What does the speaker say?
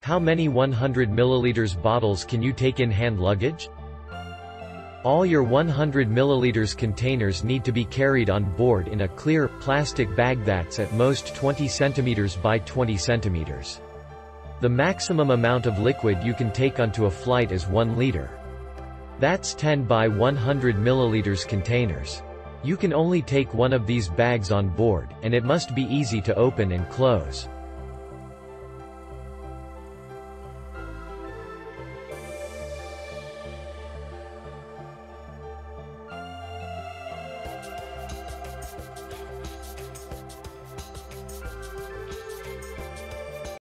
How many 100 milliliters bottles can you take in hand luggage? All your 100 milliliters containers need to be carried on board in a clear, plastic bag that's at most 20 centimeters by 20 centimeters. The maximum amount of liquid you can take onto a flight is 1 liter. That's 10 by 100 milliliters containers. You can only take one of these bags on board, and it must be easy to open and close.